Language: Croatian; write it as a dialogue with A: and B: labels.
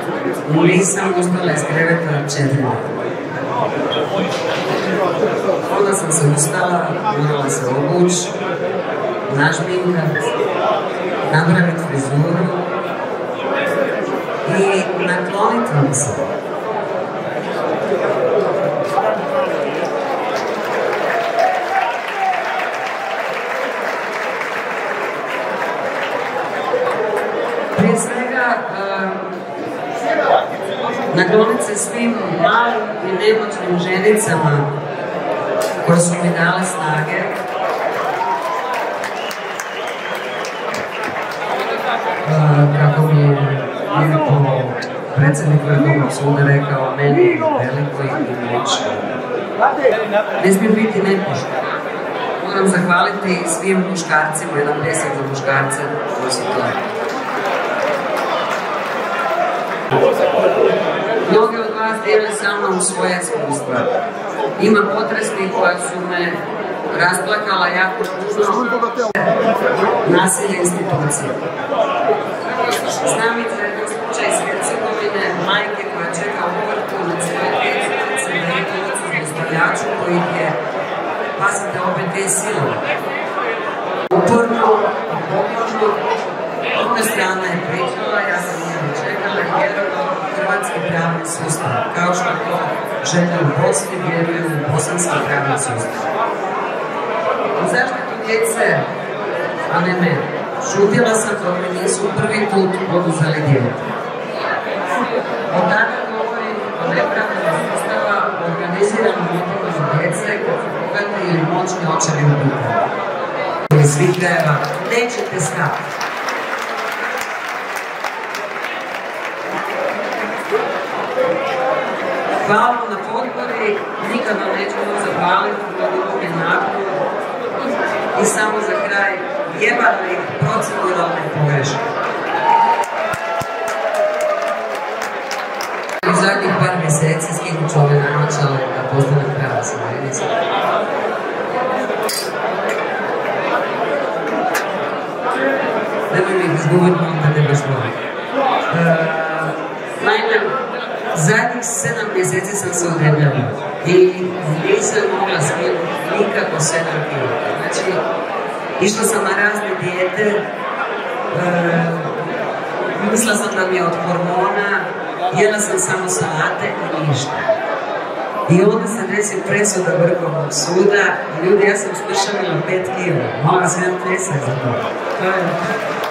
A: nisam uspjela iz kreveta 4 dana. Onda sam se ustala, morala se obući, našminkat, napraviti frizuru i nakloniti vam se. Prije svega, nakloniti se svim malim i nemoćnim ženicama koje su mi dale snage. Kako mi je lijepo predsjednik Vrhovnog suda rekao, meni veliko i moćno. Ne smijem biti nepošten. Moram zahvaliti svim muškarcima, jedan pljesak za muškarce koji su to. Mnogi od vas dijeli sa mnom svoje iskustva. Ima potresnih koja su me rasplakala jako puno. Nasilje institucije. Znam i za jedan slučaj iz Hercegovine, majke koja čeka ovrhu na svoje djece, da je to zlostavljaču koji je, pazite, opet dvije sile. Uporno, pokorno, druga strana je pričala, ja sam njega čekala i vjerovala hrvatski pravni sustav, kao što to žene u Bosni vjeruju u bosanski pravni sustav. U zaštitu djece, a ne mene, šutila sam dok mi nisu prvi put oduzeli dijete. Od tada govorim o nepravnom sustava organiziranom otimanju djece kad su bogati ili moćni očevi u pitanju. Iz svih krajeva nećete stati. Hvala na potpori, nikada nećemo zahvaliti na druge napor. I samo za kraj, jebate proceduralne pogreške. U zadnjih par mjeseci skinut ću ove naočale da postane prava Severina. Nemoj mi ih izgubiti, onda ne baš mogu. Naime, zadnjih 7 mjeseci sam se odrebljala i nisam mogla skinuti nikako 7 kg. Znači, išla sam na razne dijete, mislila sam da mi je od hormona, jela sam samo salate i ništa. I onda se desi presuda Vrhovnog suda i ljudi, ja sam spršavila 5 kg. Mogu se jedan pljesak za to.